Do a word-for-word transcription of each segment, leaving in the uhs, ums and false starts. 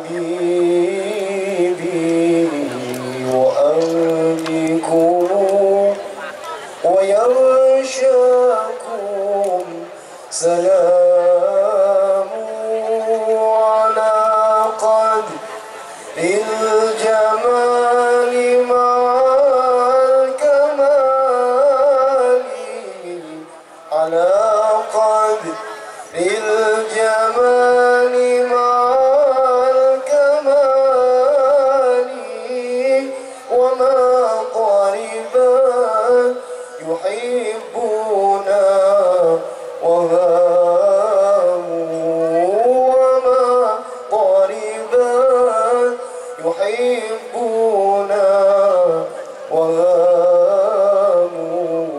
حبيبي وأهلكم ويغشاكم سلام على قدر الجمال مع الكمال على قدر الجمال مع الكمال وما قربا يحبنا وهاموا وما قربا يحبنا وهاموا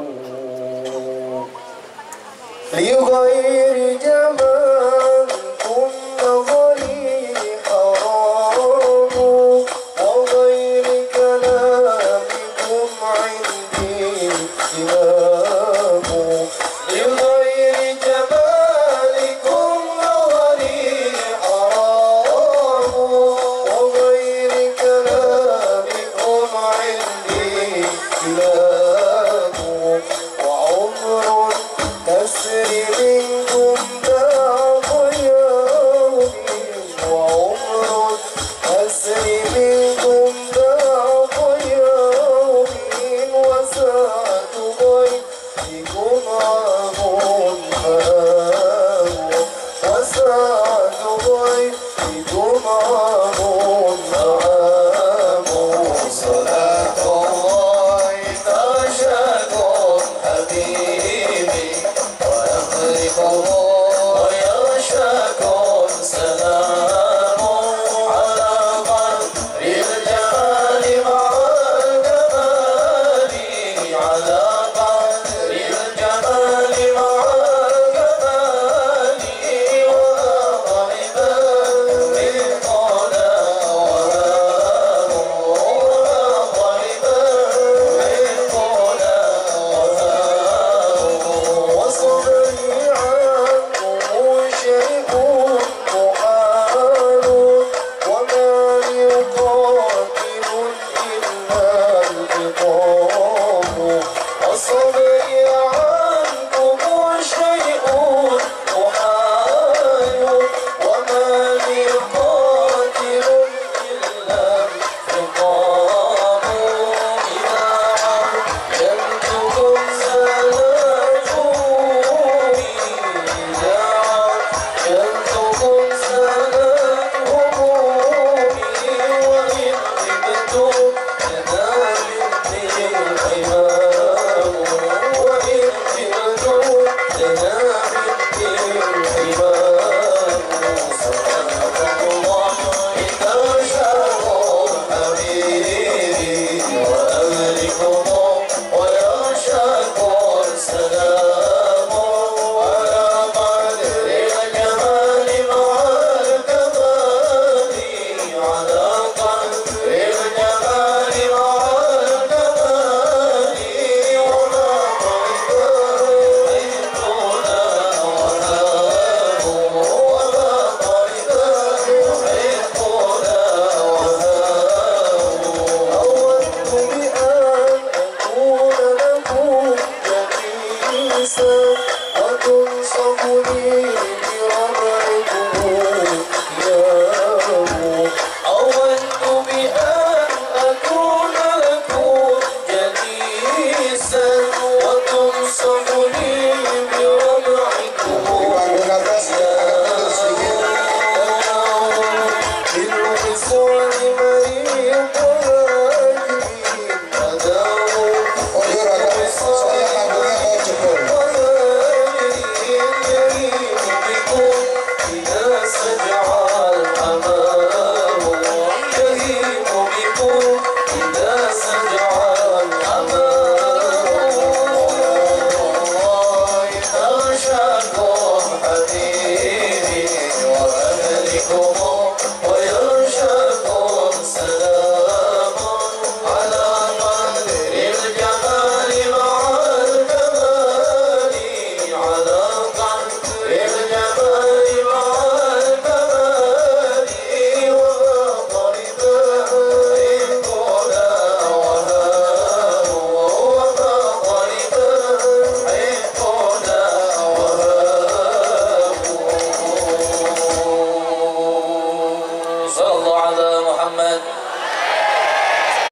لغير جمالكم نظري حرام وغير كلامكم عندي كلام لغير جمالكم نظري حرام وغير كلامكم عندي كلام وعمر تسري منكم بعض يوم وعمر تسري منكم بعض يوم وساعة ضيفكم عام فام وساعة ضيفكم عام فام صلاة الله تغشاكم حبيبي ويغشاكم سلام على قدر الجمال مع الكمال على قدر الجمال مع الكمال ولا طيبا من قولا وهام ولا طيبا من قولا وهام وصبري عنكم شيء محال وما يقاتل إلا الفطام وصبري عنكم شيء محال وما يقاتل إلا الفطام إذا عجلتكم سلكوني إذا عجلتكم سلكوني وإن غبتم لنا مني الحمام وإن غبتم لنا مني الحمام سبحانك الله تغشاكم حبيبي وأهلكم ويغشاكم سلام على قدر الجمال مع الكمال على قدر الجمال مع الكمال وما قربا يحبنا وهام وما قربا يحبنا وهام أودت بأن أكون لكم جليسا وتنصبني